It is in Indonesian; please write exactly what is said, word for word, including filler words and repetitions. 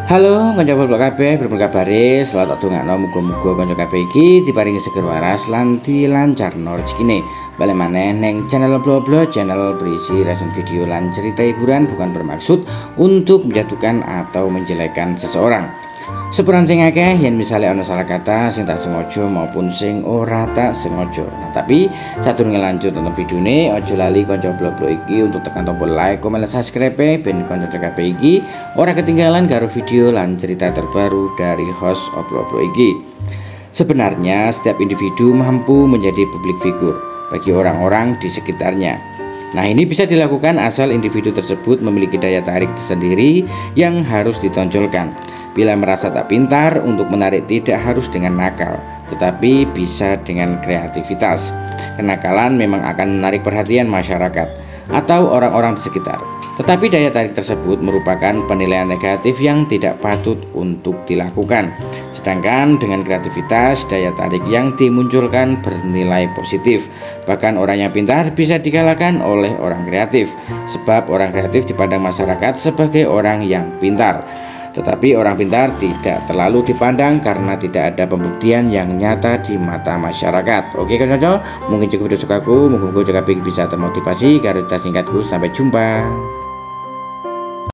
Halo kanca blog kabeh, berpun kabare, selamat dongakno muga-muga kanca kabeh iki diparingi seger waras lan dilancarno rezekine. Balik maneh neng channel blog-blog, channel berisi reaction video lan cerita hiburan, bukan bermaksud untuk menjatuhkan atau menjelekkan seseorang. Sepuran sing akeh yen misale ana salah kata sing tak sengaja maupun sing ora tak sengaja. Nah, tapi sadurunge lanjut nonton videone, aja lali kanca blog-blog iki untuk tekan tombol like, komen, lan subscribe ben kanca kabeh iki ora ketinggalan karo video lan cerita terbaru dari host blog-blog iki. Sebenarnya setiap individu mampu menjadi public figure bagi orang-orang di sekitarnya. Nah, ini bisa dilakukan asal individu tersebut memiliki daya tarik tersendiri yang harus ditonjolkan. Bila merasa tak pintar, untuk menarik tidak harus dengan nakal, tetapi bisa dengan kreativitas. Kenakalan memang akan menarik perhatian masyarakat atau orang-orang di sekitar, tetapi daya tarik tersebut merupakan penilaian negatif yang tidak patut untuk dilakukan. Sedangkan dengan kreativitas, daya tarik yang dimunculkan bernilai positif. Bahkan orang yang pintar bisa dikalahkan oleh orang kreatif, sebab orang kreatif dipandang masyarakat sebagai orang yang pintar. Tetapi orang pintar tidak terlalu dipandang karena tidak ada pembuktian yang nyata di mata masyarakat. Oke kan cocok? Mungkin cukup video sukaku, mungkin juga bisa termotivasi. Karena singkatku, sampai jumpa.